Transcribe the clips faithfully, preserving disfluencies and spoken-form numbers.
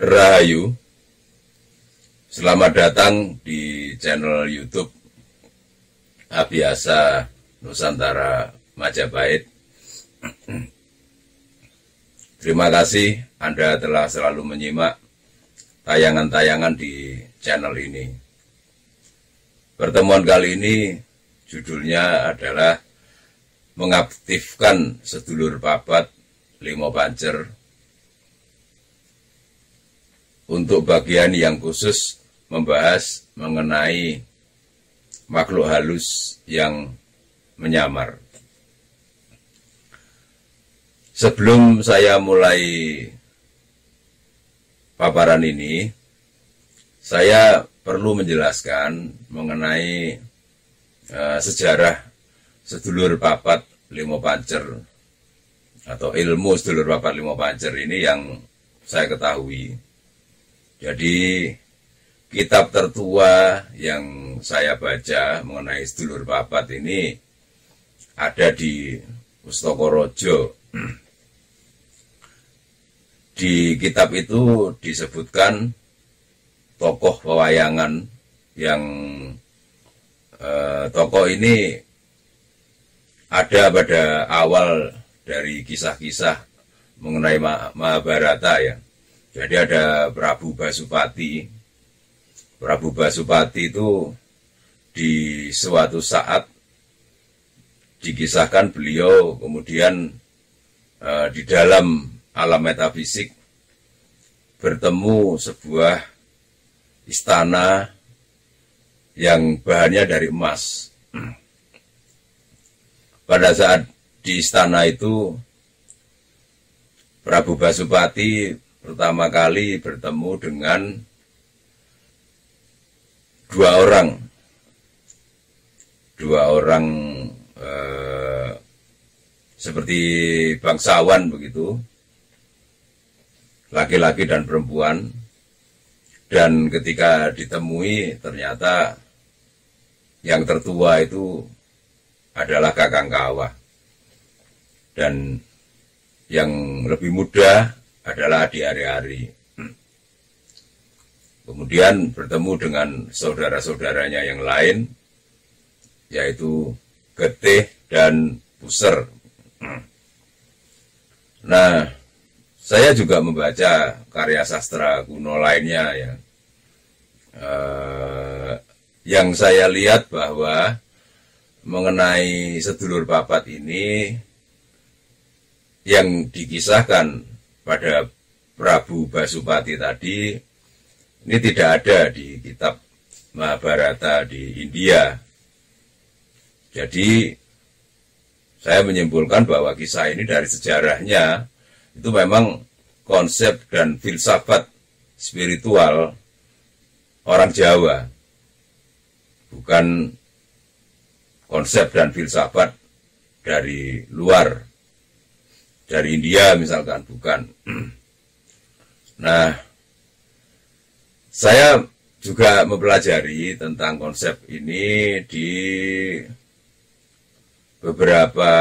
Rahayu, selamat datang di channel YouTube Abiasa Nusantara Majapahit. Terima kasih Anda telah selalu menyimak tayangan-tayangan di channel ini. Pertemuan kali ini judulnya adalah mengaktifkan sedulur papat limo pancer. Untuk bagian yang khusus membahas mengenai makhluk halus yang menyamar. Sebelum saya mulai paparan ini, saya perlu menjelaskan mengenai uh, sejarah sedulur papat limo pancer atau ilmu sedulur papat limo pancer ini yang saya ketahui. Jadi kitab tertua yang saya baca mengenai sedulur papat ini ada di Pustaka-raja. Di kitab itu disebutkan tokoh pewayangan yang eh, tokoh ini ada pada awal dari kisah-kisah mengenai Mahabharata ya. Jadi ada Prabu Basupati. Prabu Basupati itu di suatu saat dikisahkan beliau kemudian uh, di dalam alam metafisik bertemu sebuah istana yang bahannya dari emas. Pada saat di istana itu Prabu Basupati pertama kali bertemu dengan dua orang, dua orang eh, seperti bangsawan begitu, laki-laki dan perempuan. Dan ketika ditemui ternyata yang tertua itu adalah Kakang Kawah dan yang lebih muda adalah Adi Ari-Ari. Kemudian bertemu dengan saudara-saudaranya yang lain, yaitu Getih dan Puser. Nah, saya juga membaca karya sastra kuno lainnya ya. Eh, yang saya lihat bahwa mengenai sedulur papat ini yang dikisahkan pada Prabu Basupati tadi ini tidak ada di kitab Mahabharata di India. Jadi saya menyimpulkan bahwa kisah ini dari sejarahnya itu memang konsep dan filsafat spiritual orang Jawa, bukan konsep dan filsafat dari luar. Dari India misalkan, bukan. Nah, saya juga mempelajari tentang konsep ini di beberapa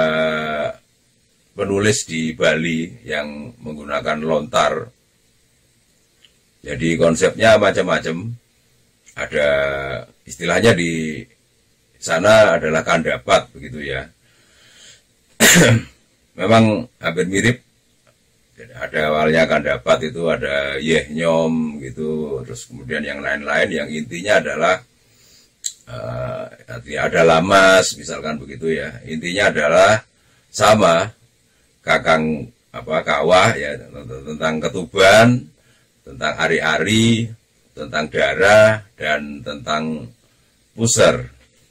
penulis di Bali yang menggunakan lontar. Jadi konsepnya macam-macam. Ada istilahnya di sana adalah kandapat begitu ya. Memang hampir mirip. Ada awalnya kandapat itu ada yehnyom gitu, terus kemudian yang lain-lain yang intinya adalah uh, ada lamas misalkan begitu ya. Intinya adalah sama Kakang apa Kawah ya, tentang ketuban, tentang ari-ari, tentang darah dan tentang puser.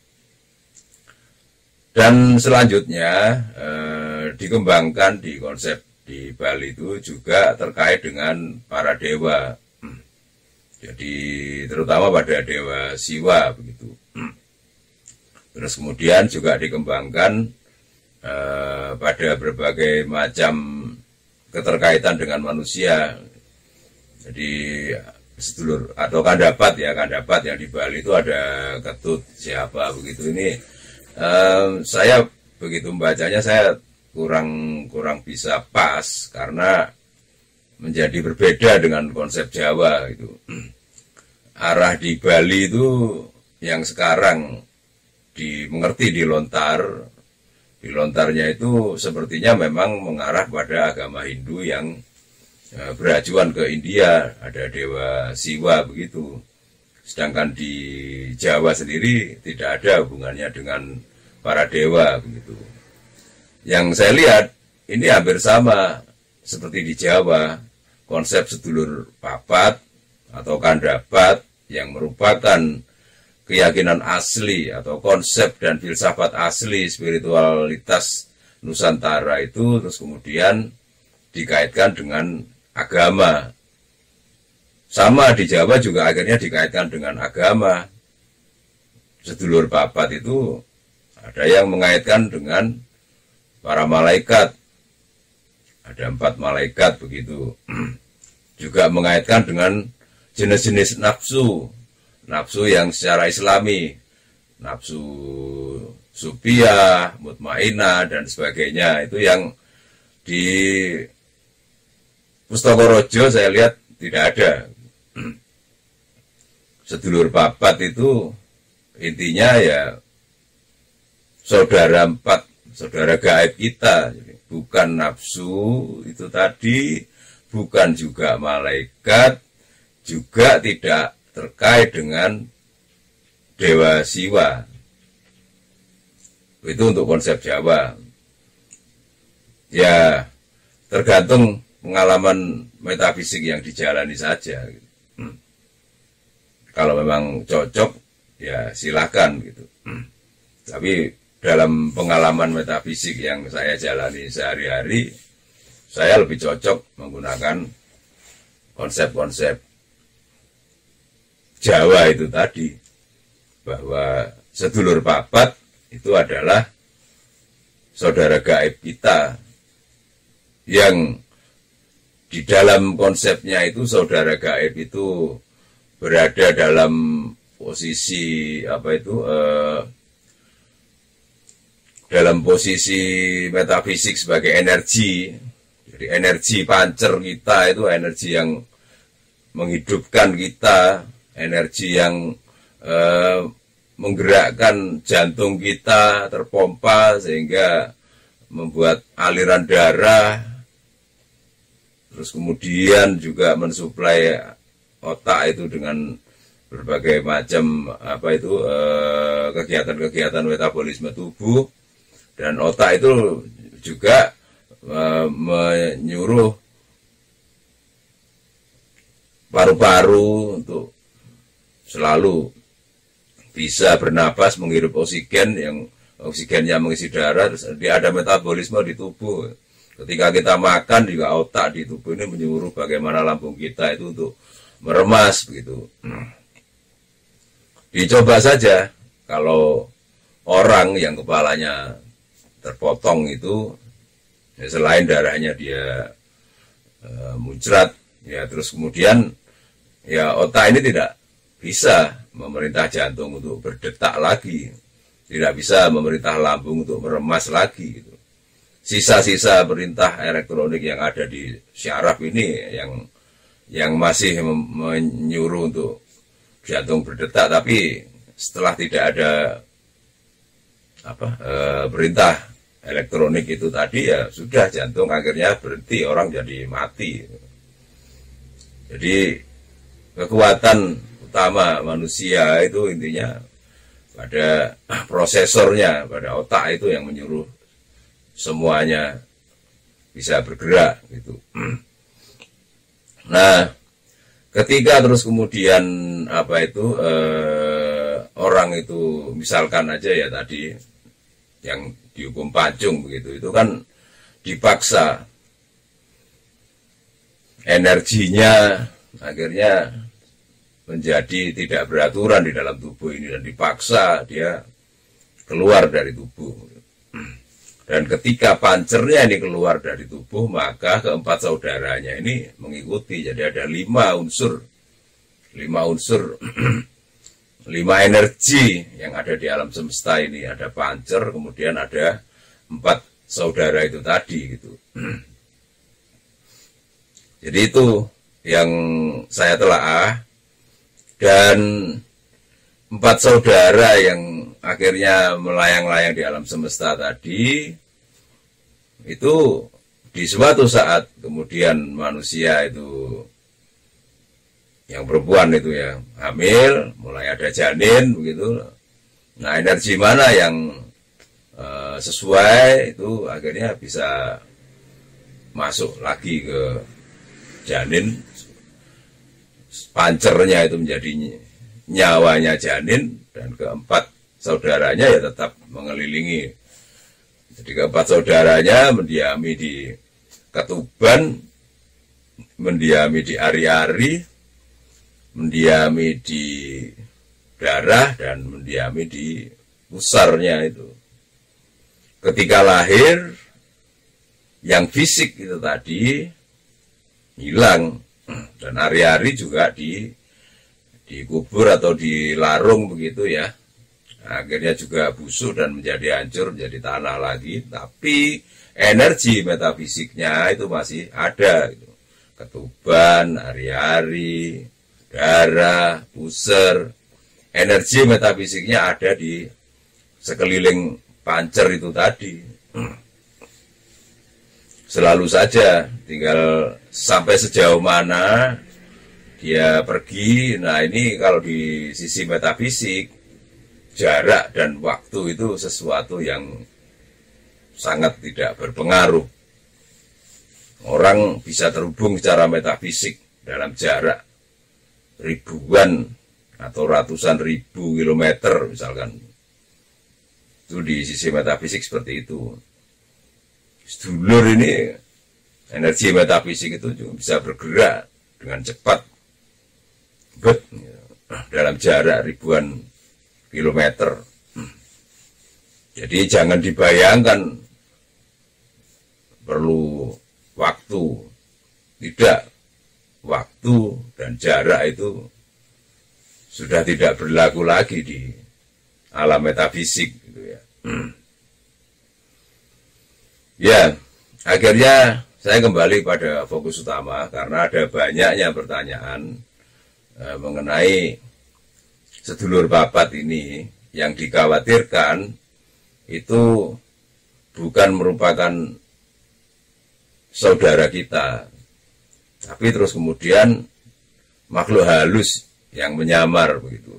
Dan selanjutnya eh, dikembangkan di konsep di Bali itu juga terkait dengan para dewa. Jadi terutama pada dewa Siwa begitu. Terus kemudian juga dikembangkan eh, pada berbagai macam keterkaitan dengan manusia. Jadi sedulur atau kandapat ya, kandapat yang di Bali itu ada Ketut siapa begitu. Ini Um, saya begitu membacanya saya kurang kurang bisa pas karena menjadi berbeda dengan konsep Jawa itu. Arah di Bali itu yang sekarang dimengerti di lontar, di lontarnya itu sepertinya memang mengarah pada agama Hindu yang eh, berajuan ke India, ada Dewa Siwa begitu. Sedangkan di Jawa sendiri tidak ada hubungannya dengan para dewa begitu. Yang saya lihat ini hampir sama seperti di Jawa, konsep sedulur papat atau kandapat yang merupakan keyakinan asli atau konsep dan filsafat asli spiritualitas Nusantara itu terus kemudian dikaitkan dengan agama. Sama di Jawa juga akhirnya dikaitkan dengan agama. Sedulur papat itu ada yang mengaitkan dengan para malaikat. Ada empat malaikat begitu. Juga mengaitkan dengan jenis-jenis nafsu. Nafsu yang secara islami. Nafsu supiyah, mutmainah, dan sebagainya. Itu yang di Pustaka saya lihat tidak ada. Sedulur papat itu intinya ya saudara empat, saudara gaib kita. Bukan nafsu itu tadi, bukan juga malaikat, juga tidak terkait dengan Dewa Siwa. Itu untuk konsep Jawa. Ya tergantung pengalaman metafisik yang dijalani saja. Hmm. Kalau memang cocok, ya silakan gitu. Hmm. Tapi dalam pengalaman metafisik yang saya jalani sehari-hari, saya lebih cocok menggunakan konsep-konsep Jawa itu tadi, bahwa sedulur papat itu adalah saudara gaib kita yang di dalam konsepnya itu saudara gaib itu berada dalam posisi apa itu eh, dalam posisi metafisik sebagai energi. Jadi energi pancer kita itu energi yang menghidupkan kita, energi yang eh, menggerakkan jantung kita terpompa sehingga membuat aliran darah. Terus kemudian juga mensuplai otak itu dengan berbagai macam apa itu kegiatan-kegiatan metabolisme tubuh, dan otak itu juga eh, menyuruh paru-paru untuk selalu bisa bernapas, menghirup oksigen yang oksigennya mengisi darah. Terus dia ada metabolisme di tubuh. Ketika kita makan juga otak di tubuh ini menyuruh bagaimana lambung kita itu untuk meremas begitu. Dicoba saja kalau orang yang kepalanya terpotong itu, ya selain darahnya dia e, muncrat, ya terus kemudian ya otak ini tidak bisa memerintah jantung untuk berdetak lagi, tidak bisa memerintah lambung untuk meremas lagi gitu. Sisa-sisa perintah elektronik yang ada di syaraf ini yang yang masih menyuruh untuk jantung berdetak, tapi setelah tidak ada apa e, perintah elektronik itu tadi, ya sudah jantung akhirnya berhenti, orang jadi mati. Jadi kekuatan utama manusia itu intinya pada prosesornya, pada otak itu yang menyuruh semuanya bisa bergerak gitu. Nah, ketika terus kemudian apa itu eh, orang itu misalkan aja ya tadi yang dihukum pancung begitu, itu kan dipaksa energinya akhirnya menjadi tidak beraturan di dalam tubuh ini dan dipaksa dia keluar dari tubuh. Dan ketika pancernya ini keluar dari tubuh, maka keempat saudaranya ini mengikuti. Jadi ada lima unsur, lima unsur, lima energi yang ada di alam semesta ini. Ada pancer, kemudian ada empat saudara itu tadi gitu. Jadi itu yang saya telaah, dan empat saudara yang akhirnya melayang-layang di alam semesta tadi, itu di suatu saat kemudian manusia itu, yang perempuan itu ya, hamil, mulai ada janin, begitu. Nah, energi mana yang uh, sesuai itu akhirnya bisa masuk lagi ke janin, pancernya itu menjadi nyawanya janin, dan keempat saudaranya ya tetap mengelilingi. Jadi keempat saudaranya mendiami di ketuban, mendiami di ari-ari, mendiami di darah, dan mendiami di pusarnya itu. Ketika lahir, yang fisik itu tadi hilang, dan ari-ari juga di dikubur atau dilarung begitu ya. Akhirnya juga busuk dan menjadi hancur, menjadi tanah lagi. Tapi energi metafisiknya itu masih ada. Gitu. Ketuban, ari-ari, darah, pusar. Energi metafisiknya ada di sekeliling pancer itu tadi. Selalu saja, tinggal sampai sejauh mana dia pergi. Nah, ini kalau di sisi metafisik, jarak dan waktu itu sesuatu yang sangat tidak berpengaruh. Orang bisa terhubung secara metafisik dalam jarak ribuan atau ratusan ribu kilometer misalkan. Itu di sisi metafisik seperti itu. Sedulur ini, energi metafisik itu juga bisa bergerak dengan cepat, but, dalam jarak ribuan kilometer. Jadi jangan dibayangkan perlu waktu. Tidak. Waktu dan jarak itu sudah tidak berlaku lagi di alam metafisik gitu ya. Ya, akhirnya saya kembali pada fokus utama karena ada banyaknya pertanyaan eh, mengenai sedulur papat ini. Yang dikhawatirkan itu bukan merupakan saudara kita, tapi terus kemudian makhluk halus yang menyamar begitu.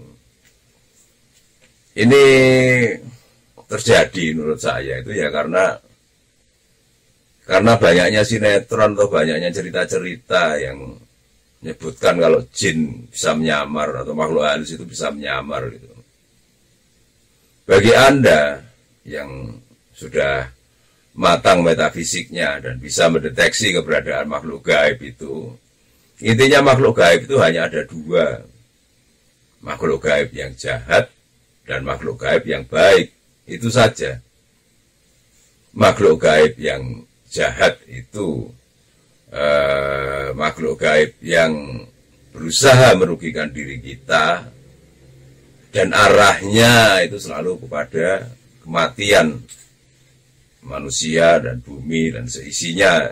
Ini terjadi menurut saya itu ya karena karena banyaknya sinetron atau banyaknya cerita-cerita yang menyebutkan kalau jin bisa menyamar atau makhluk halus itu bisa menyamar gitu. Bagi Anda yang sudah matang metafisiknya dan bisa mendeteksi keberadaan makhluk gaib itu, intinya makhluk gaib itu hanya ada dua. Makhluk gaib yang jahat dan makhluk gaib yang baik. Itu saja. Makhluk gaib yang jahat itu eh, makhluk gaib yang berusaha merugikan diri kita, dan arahnya itu selalu kepada kematian manusia dan bumi dan seisinya.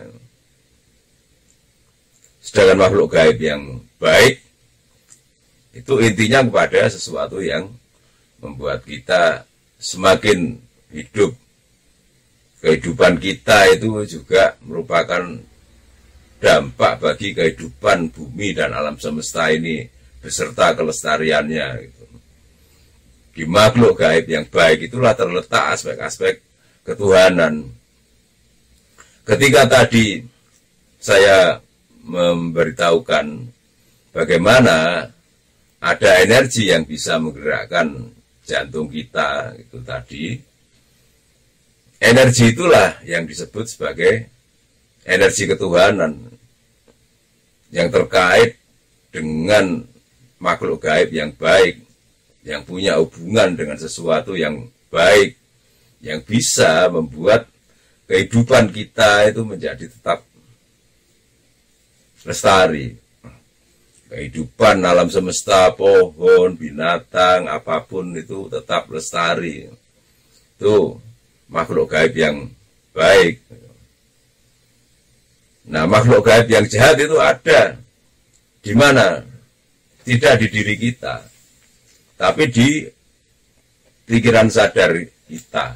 Sedangkan makhluk gaib yang baik itu intinya kepada sesuatu yang membuat kita semakin hidup. Kehidupan kita itu juga merupakan dampak bagi kehidupan bumi dan alam semesta ini beserta kelestariannya gitu. Di makhluk gaib yang baik itulah terletak aspek-aspek ketuhanan. Ketika tadi saya memberitahukan bagaimana ada energi yang bisa menggerakkan jantung kita itu tadi, energi itulah yang disebut sebagai energi ketuhanan yang terkait dengan makhluk gaib yang baik, yang punya hubungan dengan sesuatu yang baik, yang bisa membuat kehidupan kita itu menjadi tetap lestari. Kehidupan alam semesta, pohon, binatang, apapun itu tetap lestari. Itu makhluk gaib yang baik. Nah, makhluk gaib yang jahat itu ada. Di mana? Tidak di diri kita, tapi di pikiran sadar kita.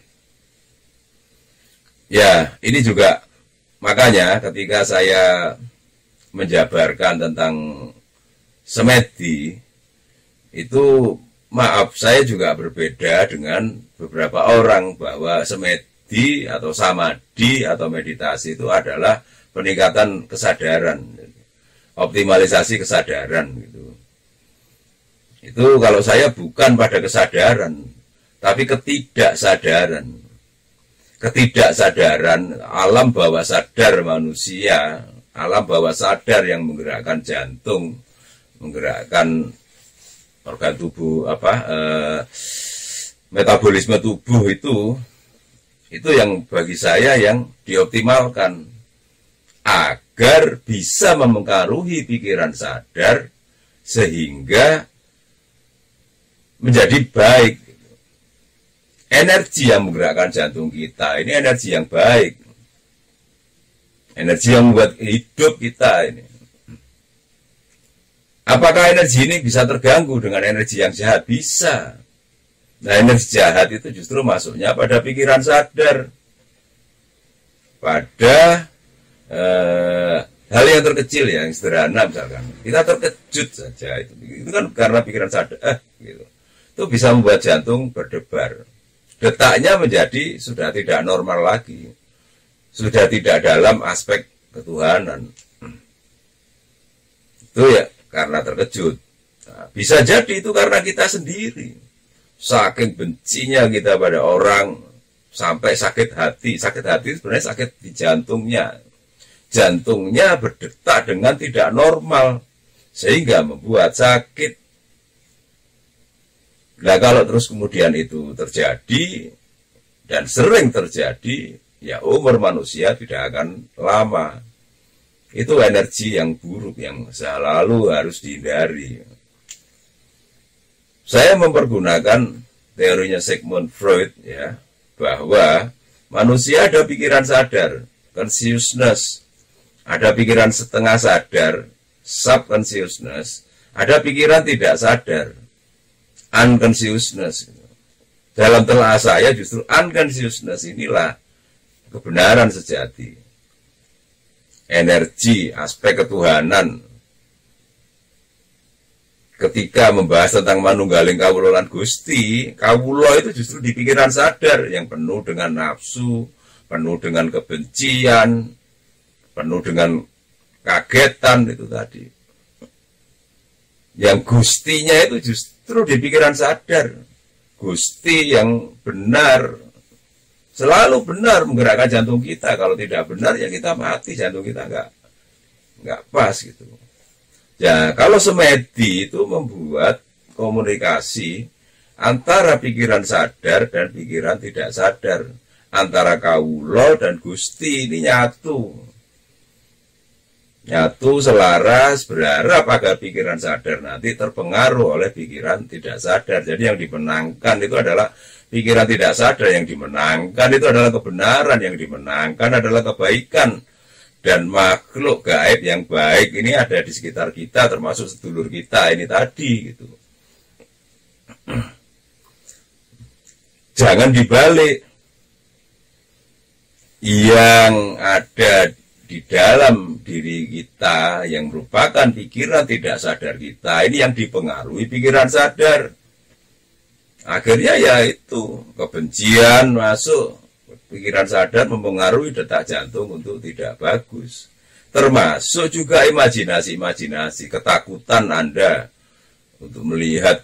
Ya, ini juga makanya ketika saya menjabarkan tentang semedi, itu maaf saya juga berbeda dengan beberapa orang bahwa semedi atau samadhi atau meditasi itu adalah peningkatan kesadaran, optimalisasi kesadaran gitu. Itu kalau saya bukan pada kesadaran, tapi ketidaksadaran. Ketidaksadaran alam bawah sadar manusia, alam bawah sadar yang menggerakkan jantung, menggerakkan organ tubuh apa eh, metabolisme tubuh itu itu yang bagi saya yang dioptimalkan agar bisa mempengaruhi pikiran sadar sehingga menjadi baik. Energi yang menggerakkan jantung kita ini energi yang baik, energi yang membuat hidup kita ini. Apakah energi ini bisa terganggu dengan energi yang jahat? Bisa. Nah, energi jahat itu justru masuknya pada pikiran sadar, pada eh, hal yang terkecil ya, yang sederhana misalkan. Kita terkejut saja itu, itu kan karena pikiran sadar, eh, gitu. Itu bisa membuat jantung berdebar. Detaknya menjadi sudah tidak normal lagi, sudah tidak dalam aspek ketuhanan. Itu ya karena terkejut. Nah, bisa jadi itu karena kita sendiri, saking bencinya kita pada orang sampai sakit hati. Sakit hati sebenarnya sakit di jantungnya. Jantungnya berdetak dengan tidak normal sehingga membuat sakit. Nah, kalau terus kemudian itu terjadi dan sering terjadi, ya umur manusia tidak akan lama. Itu energi yang buruk yang selalu harus dihindari. Saya mempergunakan teorinya Sigmund Freud ya, bahwa manusia ada pikiran sadar, consciousness, ada pikiran setengah sadar, subconsciousness, ada pikiran tidak sadar, unconsciousness. Dalam telah saya justru unconsciousness inilah kebenaran sejati. Energi, aspek ketuhanan. Ketika membahas tentang manunggaling kawula lan Gusti, kawula itu justru di pikiran sadar yang penuh dengan nafsu, penuh dengan kebencian, penuh dengan kagetan itu tadi. Yang Gustinya itu justru di pikiran sadar. Gusti yang benar, selalu benar menggerakkan jantung kita. Kalau tidak benar ya kita mati, jantung kita enggak enggak pas gitu. Ya, kalau semedi itu membuat komunikasi antara pikiran sadar dan pikiran tidak sadar, antara kawula dan Gusti ini nyatu. Nyatu, selaras, berharap agar pikiran sadar nanti terpengaruh oleh pikiran tidak sadar. Jadi yang dimenangkan itu adalah pikiran tidak sadar, yang dimenangkan itu adalah kebenaran, yang dimenangkan adalah kebaikan. Dan makhluk gaib yang baik ini ada di sekitar kita, termasuk sedulur kita ini tadi gitu. Jangan dibalik. Yang ada di dalam diri kita yang merupakan pikiran tidak sadar kita, ini yang dipengaruhi pikiran sadar. Akhirnya ya itu, kebencian masuk, pikiran sadar mempengaruhi detak jantung untuk tidak bagus. Termasuk juga imajinasi-imajinasi, ketakutan Anda untuk melihat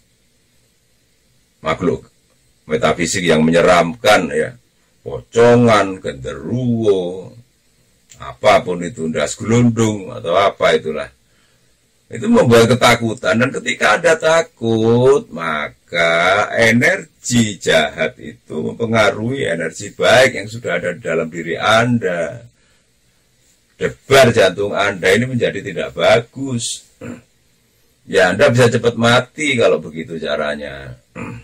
makhluk metafisik yang menyeramkan ya, pocongan, genderuwo, apapun itu, ndas gelundung atau apa itulah, itu membuat ketakutan. Dan ketika Anda takut, maka energi jahat itu mempengaruhi energi baik yang sudah ada di dalam diri Anda. Debar jantung Anda ini menjadi tidak bagus. Ya, Anda bisa cepat mati kalau begitu caranya.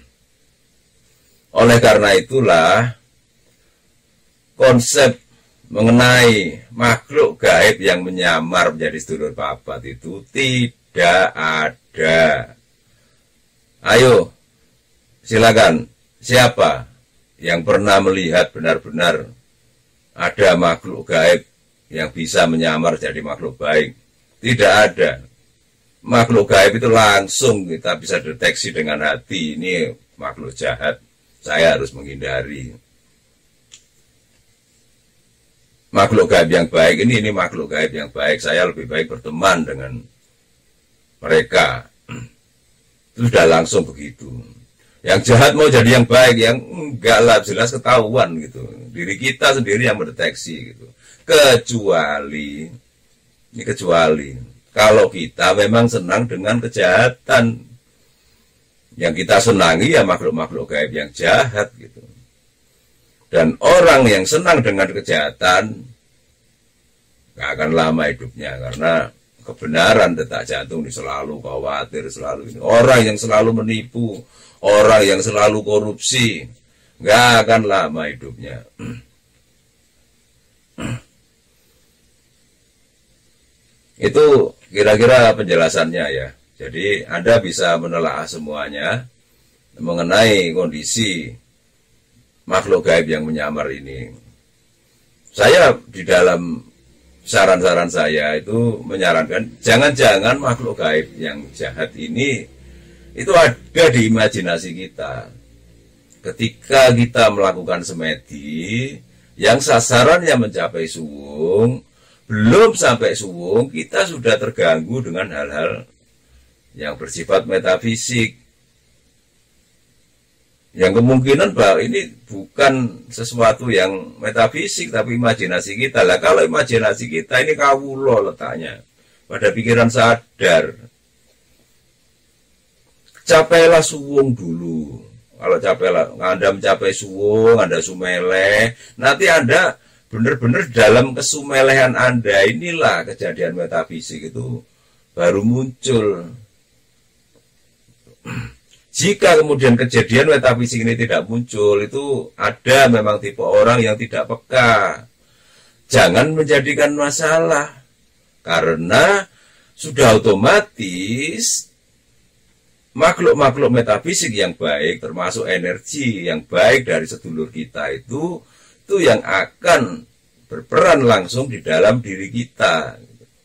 Oleh karena itulah konsep mengenai makhluk gaib yang menyamar menjadi sedulur papat itu tidak ada. Ayo, silakan. Siapa yang pernah melihat benar-benar ada makhluk gaib yang bisa menyamar jadi makhluk baik? Tidak ada. Makhluk gaib itu langsung kita bisa deteksi dengan hati. Ini makhluk jahat, saya harus menghindari. Makhluk gaib yang baik ini, ini makhluk gaib yang baik, saya lebih baik berteman dengan mereka. Itu sudah langsung begitu. Yang jahat mau jadi yang baik, yang enggak lah, jelas ketahuan gitu. Diri kita sendiri yang mendeteksi gitu. Kecuali, ini kecuali, kalau kita memang senang dengan kejahatan. Yang kita senangi ya makhluk-makhluk gaib yang jahat gitu. Dan orang yang senang dengan kejahatan gak akan lama hidupnya, karena kebenaran detak jantung ini selalu khawatir, selalu ini. Orang yang selalu menipu, orang yang selalu korupsi, gak akan lama hidupnya. Itu kira-kira penjelasannya ya. Jadi Anda bisa menelaah semuanya mengenai kondisi makhluk gaib yang menyamar ini. Saya di dalam saran-saran saya itu menyarankan jangan-jangan makhluk gaib yang jahat ini itu ada di imajinasi kita. Ketika kita melakukan semedi yang sasarannya mencapai suwung, belum sampai suwung kita sudah terganggu dengan hal-hal yang bersifat metafisik. Yang kemungkinan bahwa ini bukan sesuatu yang metafisik, tapi imajinasi kita. Lah kalau imajinasi kita ini kawulo letaknya pada pikiran sadar. Capailah suwung dulu. Kalau capailah, Anda mencapai suwung, Anda sumeleh, nanti Anda benar-benar dalam kesumelehan Anda inilah kejadian metafisik itu baru muncul. Jika kemudian kejadian metafisik ini tidak muncul, itu ada memang tipe orang yang tidak peka. Jangan menjadikan masalah, karena sudah otomatis makhluk-makhluk metafisik yang baik, termasuk energi yang baik dari sedulur kita itu, itu yang akan berperan langsung di dalam diri kita.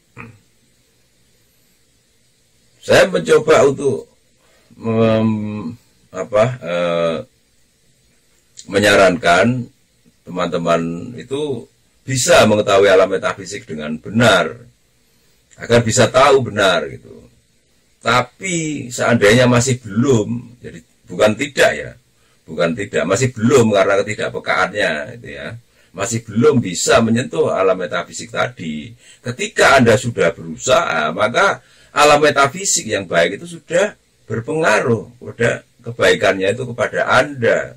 Saya mencoba untuk Mem, apa, eh, menyarankan teman-teman itu bisa mengetahui alam metafisik dengan benar, agar bisa tahu benar gitu. Tapi seandainya masih belum, jadi bukan tidak ya, bukan tidak, masih belum karena ketidakpekaannya, gitu ya, masih belum bisa menyentuh alam metafisik tadi. Ketika Anda sudah berusaha, maka alam metafisik yang baik itu sudah berpengaruh pada kebaikannya itu kepada Anda.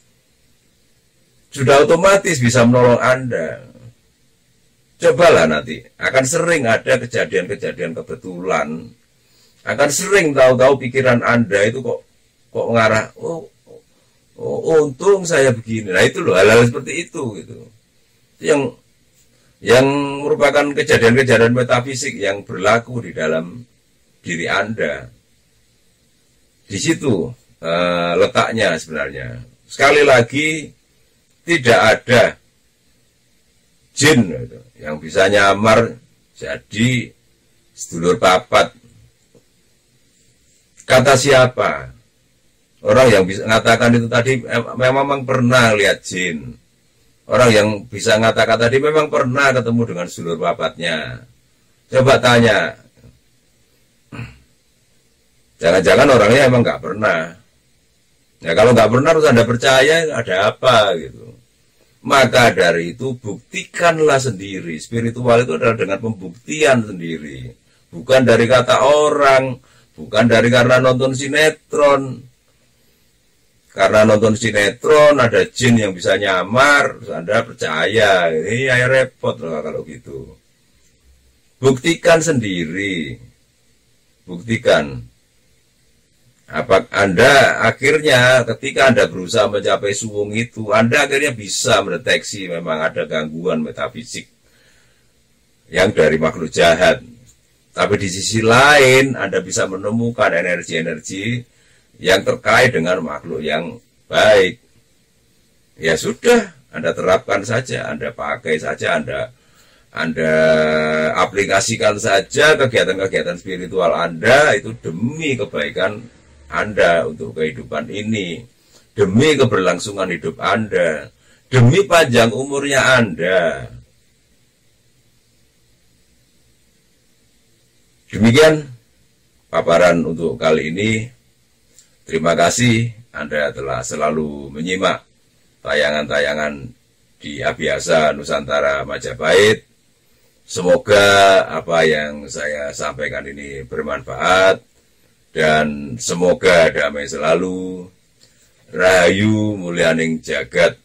Sudah otomatis bisa menolong Anda. Cobalah nanti, akan sering ada kejadian-kejadian kebetulan. Akan sering tahu-tahu pikiran Anda itu kok kok ngarah, oh, oh untung saya begini. Nah itu loh, hal-hal seperti itu gitu. Itu yang yang merupakan kejadian-kejadian metafisik yang berlaku di dalam diri Anda. Di situ uh, letaknya sebenarnya. Sekali lagi, tidak ada jin gitu, yang bisa nyamar jadi sedulur papat. Kata siapa? Orang yang bisa mengatakan itu tadi memang pernah lihat jin. Orang yang bisa mengatakan tadi memang pernah ketemu dengan sedulur papatnya. Coba tanya. Jangan-jangan orangnya emang nggak pernah. Ya kalau nggak pernah terus Anda percaya ada apa gitu. Maka dari itu buktikanlah sendiri. Spiritual itu adalah dengan pembuktian sendiri. Bukan dari kata orang, bukan dari karena nonton sinetron. Karena nonton sinetron ada jin yang bisa nyamar, terus Anda percaya. Ini ya repot loh kalau gitu. Buktikan sendiri. Buktikan. Apa Anda akhirnya ketika Anda berusaha mencapai suwung itu, Anda akhirnya bisa mendeteksi memang ada gangguan metafisik yang dari makhluk jahat. Tapi di sisi lain Anda bisa menemukan energi-energi yang terkait dengan makhluk yang baik. Ya sudah, Anda terapkan saja, Anda pakai saja, Anda Anda aplikasikan saja kegiatan-kegiatan spiritual Anda itu demi kebaikan Anda untuk kehidupan ini, demi keberlangsungan hidup Anda, demi panjang umurnya Anda. Demikian paparan untuk kali ini. Terima kasih Anda telah selalu menyimak tayangan-tayangan di Abhyasa Nusantara Majapahit. Semoga apa yang saya sampaikan ini bermanfaat dan semoga damai selalu, rahayu mulyaning jagat